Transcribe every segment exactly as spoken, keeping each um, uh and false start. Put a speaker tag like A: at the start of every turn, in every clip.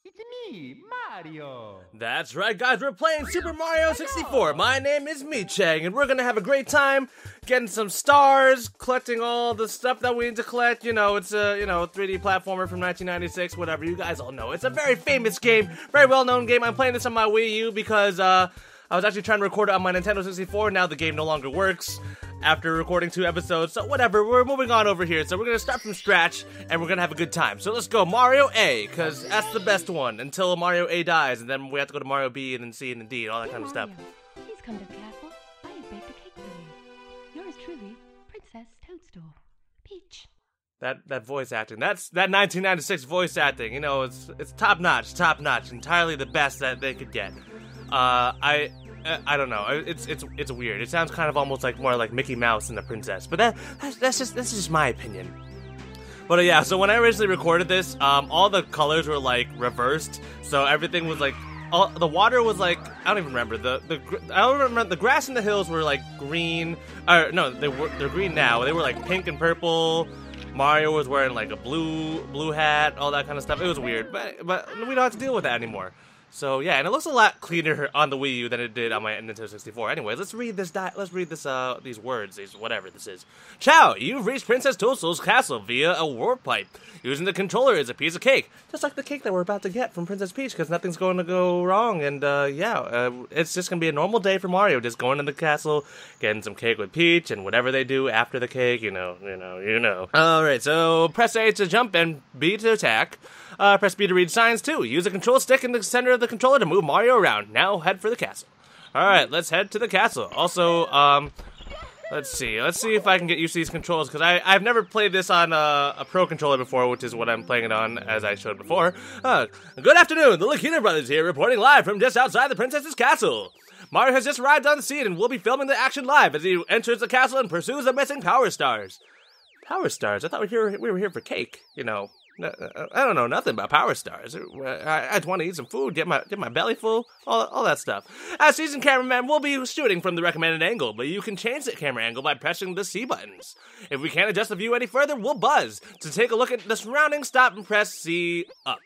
A: It's me, Mario.
B: That's right, guys. We're playing Super Mario sixty-four. My name is Mii-Chang, and we're gonna have a great time getting some stars, collecting all the stuff that we need to collect. You know, it's a you know three D platformer from nineteen ninety-six. Whatever, you guys all know. It's a very famous game, very well-known game. I'm playing this on my Wii U because uh, I was actually trying to record it on my Nintendo sixty-four. Now the game no longer works after recording two episodes, so whatever, we're moving on over here. So we're gonna start from scratch, and we're gonna have a good time. So let's go Mario A, because that's the best one, until Mario A dies, and then we have to go to Mario B, and then C, and then D, and all that
C: Hey,
B: kind of
C: Mario,
B: stuff.
C: Please come to the castle. I have baked a cake for you. Yours truly, Princess Toadstool. Peach.
B: That that voice acting, that's that nineteen ninety-six voice acting, you know, it's it's top notch, top notch, entirely the best that they could get. Uh, I... I don't know. It's it's it's weird. It sounds kind of almost like more like Mickey Mouse than the princess. But that that's, that's just that's just my opinion. But uh, yeah. So when I originally recorded this, um, all the colors were like reversed. So everything was like, all the water was like, I don't even remember the the I don't remember the grass in the hills were like green. Or no, they were they're green now. They were like pink and purple. Mario was wearing like a blue blue hat, all that kind of stuff. It was weird, but but we don't have to deal with that anymore. So yeah, and it looks a lot cleaner on the Wii U than it did on my Nintendo sixty-four. Anyways, let's read this. Di let's read this. Uh, these words. These whatever this is. Ciao! You've reached Princess Toadstool's castle via a warp pipe. Using the controller is a piece of cake, just like the cake that we're about to get from Princess Peach, because nothing's going to go wrong. And uh, yeah, uh, it's just gonna be a normal day for Mario, just going to the castle, getting some cake with Peach, and whatever they do after the cake, you know, you know, you know. All right, so press A to jump and B to attack. Uh, press B to read signs, too. Use a control stick in the center of the controller to move Mario around. Now head for the castle. Alright, let's head to the castle. Also, um, let's see. Let's see if I can get used to these controls, because I've never played this on uh, a Pro Controller before, which is what I'm playing it on, as I showed before. Uh, good afternoon. The Lakina Brothers here, reporting live from just outside the princess's castle. Mario has just arrived on the scene, and we'll be filming the action live as he enters the castle and pursues the missing Power Stars. Power Stars? I thought we were here, we were here for cake, you know. I don't know nothing about Power Stars. I, I just want to eat some food, get my get my belly full, all, all that stuff. As seasoned cameraman, we'll be shooting from the recommended angle, but you can change the camera angle by pressing the C buttons. If we can't adjust the view any further, we'll buzz. To take a look at the surroundings, stop and press C up.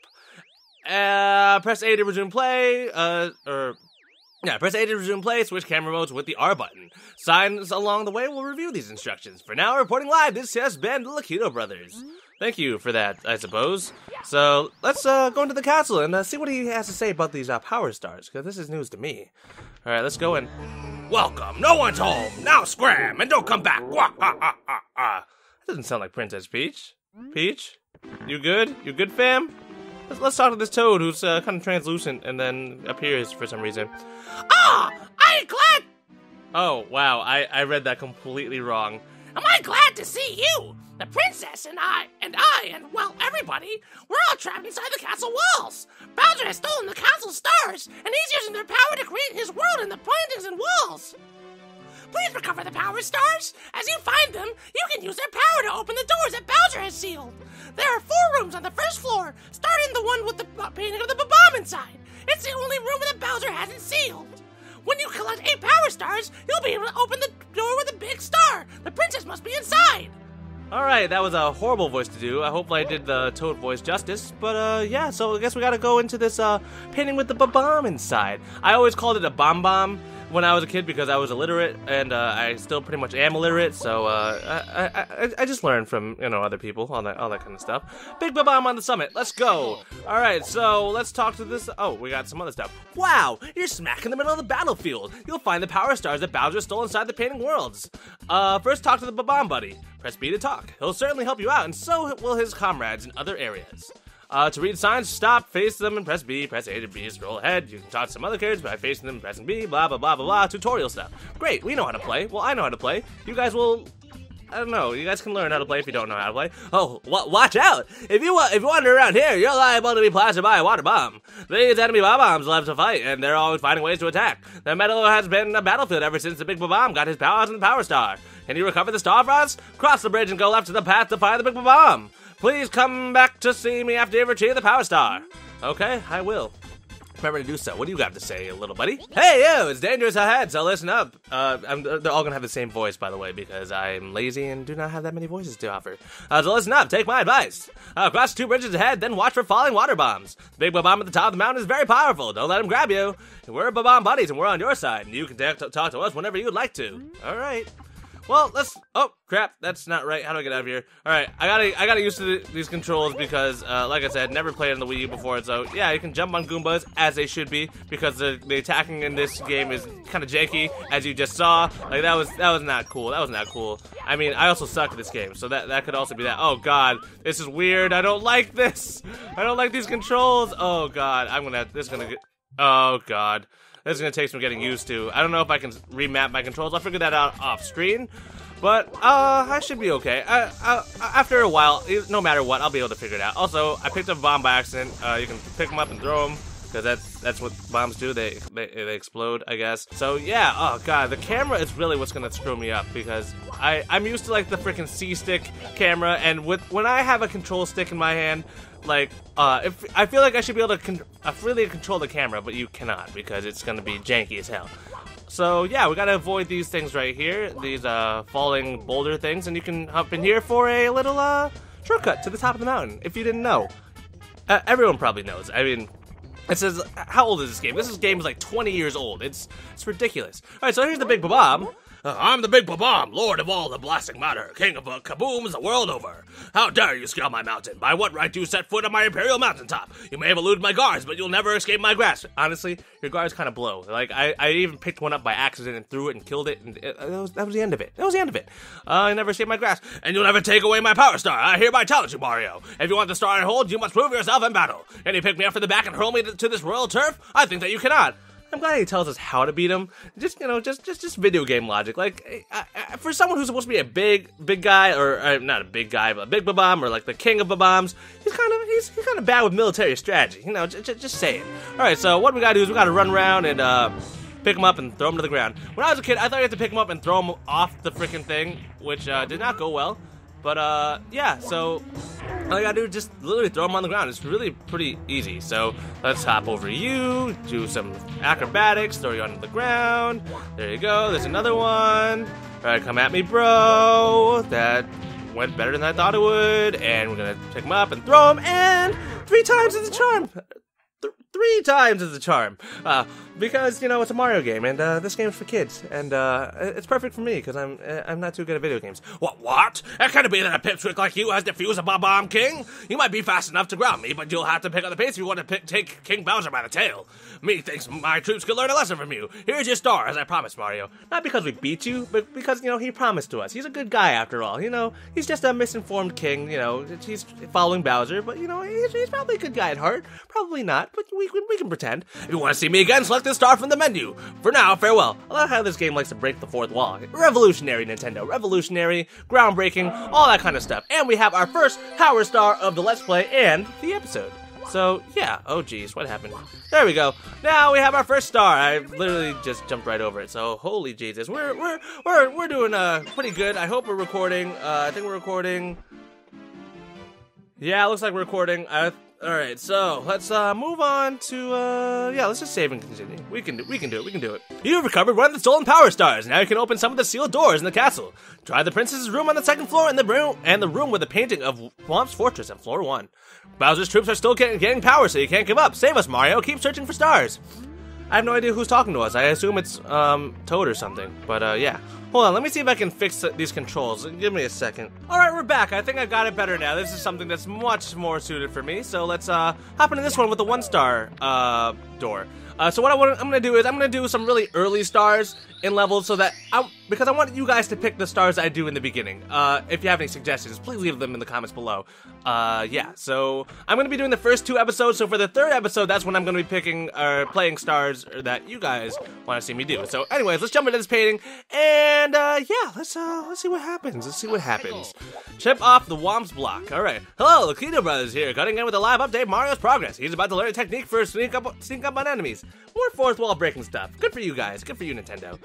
B: Uh, press A to resume play, uh, or... Yeah, press A to resume play, switch camera modes with the R button. Signs along the way will review these instructions. For now, reporting live, this has been the Lakito Brothers. Thank you for that, I suppose. So, let's uh, go into the castle and uh, see what he has to say about these uh, Power Stars, because this is news to me. Alright, let's go in. Welcome, no one's home. Now scram, and don't come back. Wah, ha, ha, ha, ha. That doesn't sound like Princess Peach. Peach? You good? You good, fam? Let's, let's talk to this Toad who's uh, kind of translucent and then appears for some reason.
D: Ah, I'm glad.
B: Oh, wow, I, I read that completely wrong.
D: Am I glad to see you? The princess and I, and I, and, well, everybody, we're all trapped inside the castle walls. Bowser has stolen the castle stars, and he's using their power to create his world in the paintings and walls. Please recover the Power Stars. As you find them, you can use their power to open the doors that Bowser has sealed. There are four rooms on the first floor, starting the one with the painting of the bomb inside. It's the only room that Bowser hasn't sealed. When you collect eight Power Stars, you'll be able to open the door with a big star. The princess must be inside.
B: Alright, that was a horrible voice to do. I hope I did the Toad voice justice. But, uh, yeah, so I guess we gotta go into this, uh, painting with the bomb inside. I always called it a bomb-bomb when I was a kid because I was illiterate, and, uh, I still pretty much am illiterate, so, uh, I, I, I, I just learned from, you know, other people, all that, all that kind of stuff. Big bomb on the summit, let's go! Alright, so, let's talk to this, oh, we got some other stuff. Wow, you're smack in the middle of the battlefield! You'll find the Power Stars that Bowser stole inside the painting worlds. Uh, first talk to the bomb buddy. Press B to talk. He'll certainly help you out, and so will his comrades in other areas. Uh, to read signs, stop, face them, and press B. Press A to B, scroll ahead. You can talk to some other characters by facing them and pressing B, blah, blah, blah, blah, blah, tutorial stuff. Great, we know how to play. Well, I know how to play. You guys will... I don't know. You guys can learn how to play if you don't know how to play. Oh, w watch out! If you if you wander around here, you're liable to be blasted by a water bomb. These enemy bomb bombs love to fight, and they're always finding ways to attack. The meadow has been a battlefield ever since the Big Bomb got his powers in the Power Star. Can you recover the star for us? Cross the bridge and go left to the path to find the Big Bomb. Please come back to see me after you retrieve the Power Star. Okay, I will. remember to do so. What do you got to say, little buddy? Hey, yo, it's dangerous ahead, so listen up. Uh, I'm, they're all gonna have the same voice, by the way, because I'm lazy and do not have that many voices to offer. Uh, so listen up, take my advice. Uh, cross two bridges ahead, then watch for falling water bombs. The big bomb at the top of the mountain is very powerful. Don't let him grab you. We're bomb buddies, and we're on your side, and you can t- talk to us whenever you'd like to. All right. Well, let's. Oh crap, that's not right. How do I get out of here? All right, I gotta, I gotta used to the, these controls because, uh, like I said, never played on the Wii U before. So yeah, you can jump on Goombas as they should be because the, the attacking in this game is kind of janky, as you just saw. Like that was, that was not cool. That was not cool. I mean, I also suck at this game, so that that could also be that. Oh god, this is weird. I don't like this. I don't like these controls. Oh god, I'm gonna. This is gonna get. Oh god. This is going to take some getting used to. I don't know if I can remap my controls. I'll figure that out off screen. But, uh, I should be okay. I, I, after a while, no matter what, I'll be able to figure it out. Also, I picked up a bomb by accident. Uh, you can pick them up and throw them. Because that's, that's what bombs do. They, they they explode, I guess. So, yeah. Oh, God. The camera is really what's going to screw me up. Because I, I'm used to, like, the freaking C-stick camera. And with when I have a control stick in my hand... Like, uh, if I feel like I should be able to con uh, freely control the camera, but you cannot because it's gonna be janky as hell. So yeah, we gotta avoid these things right here, these uh, falling boulder things, and you can hop in here for a little uh, shortcut to the top of the mountain. If you didn't know, uh, everyone probably knows. I mean, it says, how old is this game? This is game is like twenty years old. It's it's ridiculous. All right, so here's the big bomb.
D: Uh, I'm the Big Bomb, Lord of all the blasting matter, King of uh, kabooms the world over. How dare you scale my mountain? By what right do you set foot on my imperial mountaintop? You may have eluded my guards, but you'll never escape my grasp.
B: Honestly, your guards kind of blow. Like, I, I even picked one up by accident and threw it and killed it, and it, that, was, that was the end of it. That was the end of it. Uh, I never escaped my grasp.
D: And you'll never take away my power star. I hereby challenge you, Mario. If you want the star I hold, you must prove yourself in battle. Can you pick me up from the back and hurl me to, to this royal turf? I think that you cannot.
B: I'm glad he tells us how to beat him. Just, you know, just just, just video game logic. Like, I, I, for someone who's supposed to be a big, big guy, or uh, not a big guy, but a big Bob-omb, or like the king of Bob-ombs, he's kind of he's, he's kind of bad with military strategy. You know, j- j- just saying. All right, so what we gotta do is we gotta run around and uh, pick him up and throw him to the ground. When I was a kid, I thought you had to pick him up and throw him off the freaking thing, which uh, did not go well. But uh, yeah, so all I gotta do is just literally throw them on the ground. It's really pretty easy. So let's hop over you, do some acrobatics, throw you onto the ground. There you go. There's another one. All right, come at me, bro. That went better than I thought it would. And we're gonna pick him up and throw him. And three times is a charm. Th- three times is a charm. Uh, because you know it's a Mario game, and uh, this game's for kids, and uh, it's perfect for me because I'm I'm not too good at video games.
D: What? What? It can't be that a pipsqueak like you has defused a Bob-omb King. You might be fast enough to ground me, but you'll have to pick up the pace if you want to pick, take King Bowser by the tail. Me thinks my troops could learn a lesson from you. Here's your star, as I promised, Mario.
B: Not because we beat you, but because you know he promised to us. He's a good guy after all. You know, he's just a misinformed king. You know, he's following Bowser, but you know he's, he's probably a good guy at heart. Probably not, but we we can pretend.
D: If you want to see me again, select this star from the menu. For now, farewell.
B: I love how this game likes to break the fourth wall. Revolutionary, Nintendo. Revolutionary, groundbreaking, all that kind of stuff. And we have our first Power Star of the Let's Play and the episode. So, yeah. Oh, geez. What happened? There we go. Now we have our first star. I literally just jumped right over it. So, holy Jesus. We're, we're, we're, we're doing uh, pretty good. I hope we're recording. Uh, I think we're recording. Yeah, it looks like we're recording. I Alright, so let's uh, move on to, uh, yeah, let's just save and continue. We can do we can do it, we can do it. You've recovered one of the stolen power stars. Now you can open some of the sealed doors in the castle. Try the princess's room on the second floor and the room and the room with a painting of Whomp's Fortress on floor one. Bowser's troops are still getting, getting power, so you can't give up. Save us, Mario. Keep searching for stars. I have no idea who's talking to us. I assume it's, um, Toad or something. But, uh, yeah. Hold on, let me see if I can fix these controls. Give me a second. Alright, we're back. I think I got it better now. This is something that's much more suited for me. So let's, uh, hop into this one with the one-star, uh, door. Uh, so what I want, I'm gonna do is I'm gonna do some really early stars in levels so that I, because I want you guys to pick the stars I do in the beginning. Uh, if you have any suggestions, please leave them in the comments below. Uh, yeah. So I'm gonna be doing the first two episodes. So for the third episode, that's when I'm gonna be picking or uh, playing stars that you guys want to see me do. So, anyways, let's jump into this painting, and uh, yeah, let's uh, let's see what happens. Let's see what happens. Chip off the Whomp's block. All right. Hello, the Kino Brothers here, cutting in with a live update. Mario's progress. He's about to learn a technique for sneak up, sneak up on enemies. More fourth wall breaking stuff. Good for you guys. Good for you, Nintendo.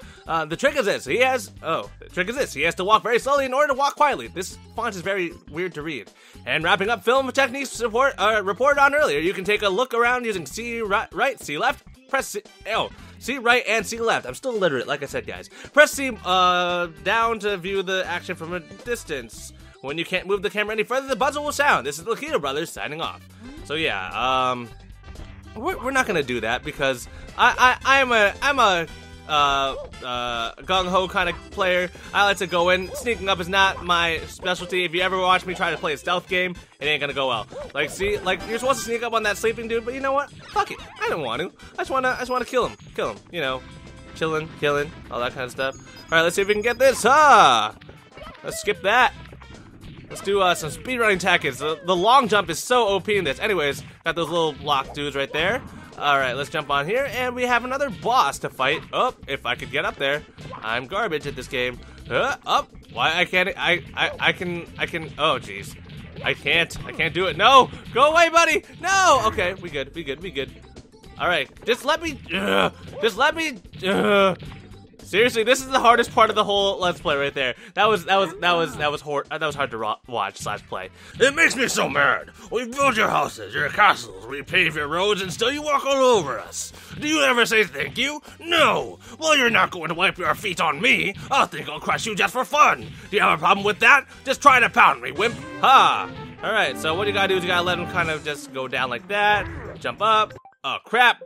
B: Uh, the trick is this. He has... Oh, the trick is this. He has to walk very slowly in order to walk quietly. This font is very weird to read. And wrapping up film techniques support, uh, reported on earlier, you can take a look around using C right, right C left, press C... Oh, C right and C left. I'm still illiterate, like I said, guys. Press C uh, down to view the action from a distance. When you can't move the camera any further, the buzzer will sound. This is Lakitu Brothers signing off. So yeah, um, we're, we're not gonna do that because I I I'm a I'm a uh uh gung ho kind of player. I like to go in. Sneaking up is not my specialty. If you ever watch me try to play a stealth game, it ain't gonna go well. Like, see, like you're supposed to sneak up on that sleeping dude, but you know what? Fuck it. I don't want to. I just wanna I just wanna kill him. Kill him. You know, chilling, killing, all that kind of stuff. All right, let's see if we can get this. Ah, let's skip that. Let's do uh, some speedrunning tactics. The, the long jump is so O P in this. Anyways, got those little block dudes right there. Alright, let's jump on here, and we have another boss to fight. Oh, if I could get up there. I'm garbage at this game. Uh, up. Why I can't, I, I, I can, I can, oh jeez. I can't, I can't do it. No, go away, buddy. No, okay, we good, we good, we good. Alright, just let me, uh, just let me, uh. Seriously, this is the hardest part of the whole Let's Play right there. That was that was that was that was hard. That was hard to watch slash play.
E: It makes me so mad. We build your houses, your castles, we pave your roads, and still you walk all over us. Do you ever say thank you? No. Well, you're not going to wipe your feet on me. I'll think I'll crush you just for fun. Do you have a problem with that? Just try to pound me, wimp.
B: Ha. All right. So what you gotta do is you gotta let him kind of just go down like that. Jump up. Oh crap.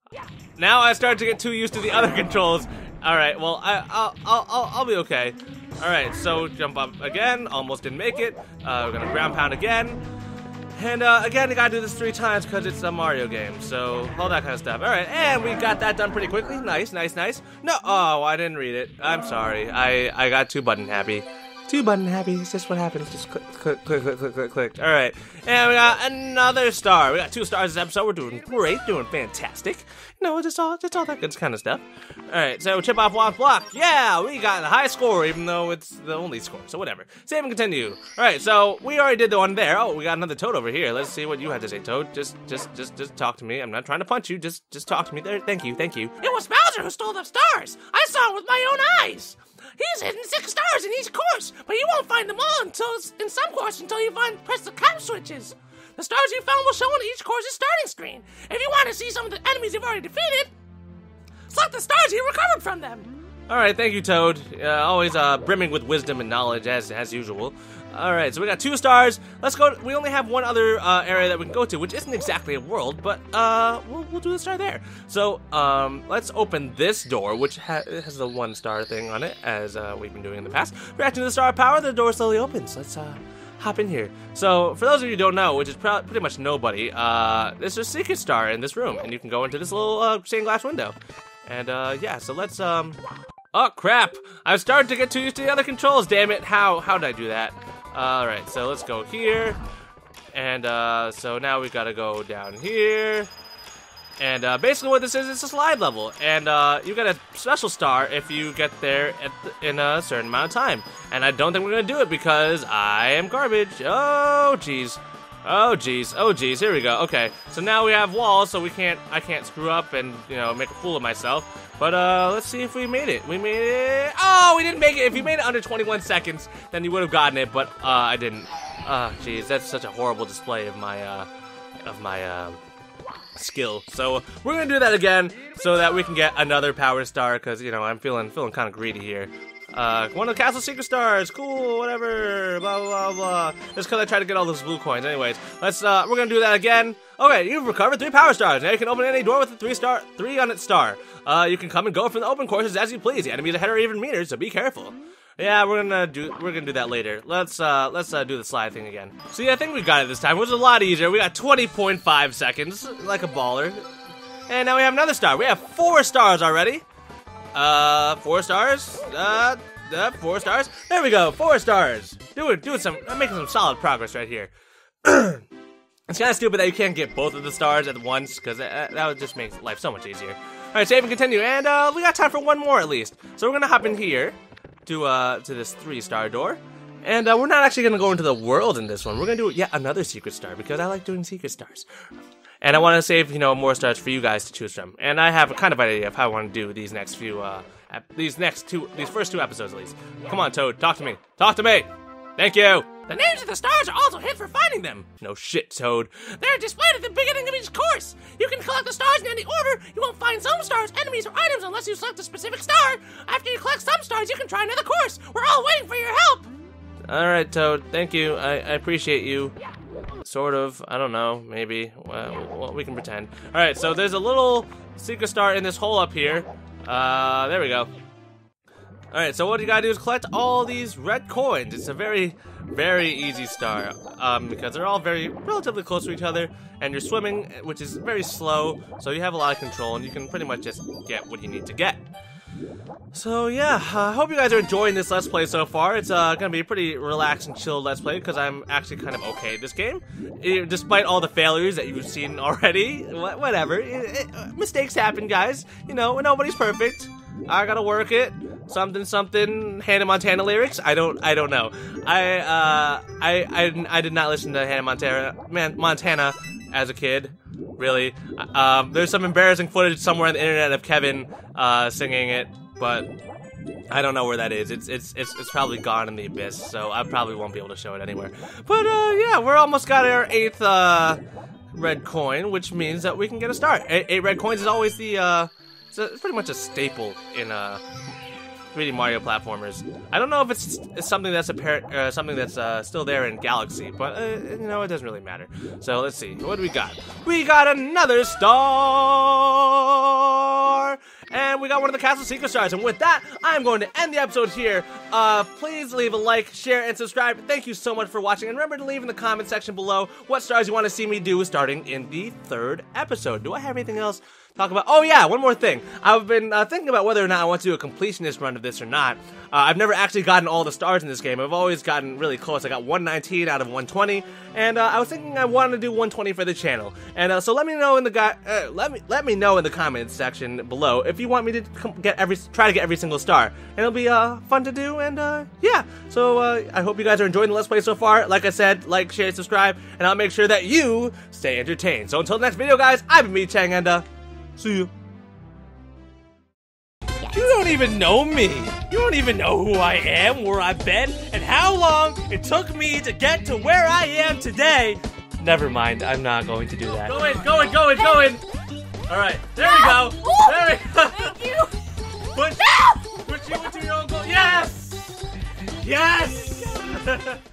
B: Now I start to get too used to the other controls. All right, well, I, I'll, I'll, I'll, I'll be okay. All right, so jump up again. Almost didn't make it. Uh, we're gonna ground pound again, and uh, again, you gotta do this three times because it's a Mario game. So all that kind of stuff. All right, and we got that done pretty quickly. Nice, nice, nice. No, oh, I didn't read it. I'm sorry. I, I got too button happy. Too button happy. It's just what happens. Just click, click, click, click, click, click, click. All right, and we got another star. We got two stars this episode. We're doing great, doing fantastic. You know, just all, just all that good kind of stuff. All right, so chip off one block. Yeah, we got the high score, even though it's the only score. So whatever. Save and continue. All right, so we already did the one there. Oh, we got another Toad over here. Let's see what you had to say, Toad. Just, just, just, just talk to me. I'm not trying to punch you. Just, just talk to me. There. Thank you. Thank you.
D: It was Bowser who stole the stars. I saw it with my own eyes. He's hidden six stars in each course, but you won't find them all until in some course until you find press the cap switches. The stars you found will show on each course's starting screen. If you want to see some of the enemies you've already defeated, select the stars you recovered from them.
B: All right, thank you, Toad. Uh, always uh, brimming with wisdom and knowledge, as as usual. All right, so we got two stars. Let's go. We only have one other uh, area that we can go to, which isn't exactly a world, but uh, we'll, we'll do the star there. So um, let's open this door, which ha has the one star thing on it, as uh, we've been doing in the past. Reacting to the star power, the door slowly opens. Let's uh, hop in here. So for those of you who don't know, which is pr pretty much nobody, uh, there's a secret star in this room, and you can go into this little uh, stained glass window. And uh, yeah, so let's um. Oh crap! I've started to get too used to the other controls. Damn it! How how did I do that? All right, so let's go here, and uh, so now we've got to go down here, and uh, basically what this is, it's a slide level, and uh, you get a special star if you get there at the, in a certain amount of time, and I don't think we're gonna do it because I am garbage. Oh jeez, oh jeez, oh jeez. Here we go. Okay, so now we have walls, so we can't, I can't screw up and you know make a fool of myself. But uh, let's see if we made it. We made it. Oh, we didn't make it. If you made it under twenty-one seconds, then you would have gotten it. But uh, I didn't. Ah, oh, jeez, that's such a horrible display of my uh, of my uh, skill. So we're gonna do that again, so that we can get another power star. Because you know I'm feeling feeling kind of greedy here. Uh, one of the castle secret stars. Cool. Whatever. Blah blah blah. Just because I tried to get all those blue coins. Anyways, let's. Uh, we're gonna do that again. Okay, you've recovered three power stars. Now you can open any door with a three star, three on its star. Uh, you can come and go from the open courses as you please. The enemies ahead are even meters, so be careful. Yeah, we're gonna do we're gonna do that later. Let's uh let's uh, do the slide thing again. See, I think we got it this time. It was a lot easier. We got twenty point five seconds, like a baller. And now we have another star. We have four stars already. Uh, four stars. Uh, uh four stars. There we go. Four stars. Doing doing some making some solid progress right here. It's kind of stupid that you can't get both of the stars at once, because that, that would just make life so much easier. Alright, save and continue, and uh, we got time for one more at least. So we're going to hop in here to uh, to this three-star door, and uh, we're not actually going to go into the world in this one. We're going to do yet another secret star, because I like doing secret stars. And I want to save, you know, more stars for you guys to choose from. And I have a kind of idea of how I want to do these next few uh, Uh, these next two, these first two episodes at least. Come on, Toad, talk to me. Talk to me. Thank you.
D: The names of the stars are also hidden for finding them.
B: No shit, Toad.
D: They're displayed at the beginning of each course. You can collect the stars in any order. You won't find some stars, enemies, or items unless you select a specific star. After you collect some stars, you can try another course. We're all waiting for your help.
B: All right, Toad. Thank you. I, I appreciate you. Sort of. I don't know. Maybe. Well, well, we can pretend. All right. So there's a little secret star in this hole up here. Uh, there we go. All right. So what you gotta do is collect all these red coins. It's a very, very easy star. Um, because they're all very relatively close to each other, and you're swimming, which is very slow. So you have a lot of control, and you can pretty much just get what you need to get. So yeah, I uh, hope you guys are enjoying this Let's Play so far. It's uh, gonna be a pretty relaxed and chill Let's Play because I'm actually kind of okay at this game. It, despite all the failures that you've seen already, wh whatever. It, it, uh, mistakes happen, guys. You know, nobody's perfect. I gotta work it. Something, something, Hannah Montana lyrics? I don't, I don't know. I, uh, I, I, I did not listen to Hannah Montana, man, Montana as a kid. Really. Um, there's some embarrassing footage somewhere on the internet of Kevin uh, singing it, but I don't know where that is. It's it's it's it's probably gone in the abyss, so I probably won't be able to show it anywhere. But uh, yeah, we're almost got our eighth uh, red coin, which means that we can get a start. Eight, eight red coins is always the uh, it's, a, it's pretty much a staple in uh. three D Mario platformers. I don't know if it's, it's something that's apparent, uh, something that's uh, still there in Galaxy, but uh, you know, it doesn't really matter. So let's see, what do we got? We got another star, and we got one of the Castle Secret Stars. And with that, I'm going to end the episode here. Uh, please leave a like, share, and subscribe. Thank you so much for watching, and remember to leave in the comment section below what stars you want to see me do starting in the third episode. Do I have anything else? Talk about. Oh yeah, one more thing. I've been uh, thinking about whether or not I want to do a completionist run of this or not. Uh, I've never actually gotten all the stars in this game. I've always gotten really close. I got one nineteen out of one twenty, and uh, I was thinking I wanted to do one twenty for the channel. And uh, so let me know in the guy. Uh, let me let me know in the comments section below if you want me to get every try to get every single star, and it'll be uh, fun to do. And uh, yeah, so uh, I hope you guys are enjoying the Let's Play so far. Like I said, like, share, subscribe, and I'll make sure that you stay entertained. So until the next video, guys, I've been MeatChang, and uh. See you.
F: You don't even know me. You don't even know who I am, where I've been, and how long it took me to get to where I am today. Never mind, I'm not going to do that.
B: Go in, go in, go in, go in. All right, there we go. There we go.
D: Thank you.
B: Push, push you into your own goal. Yes. Yes.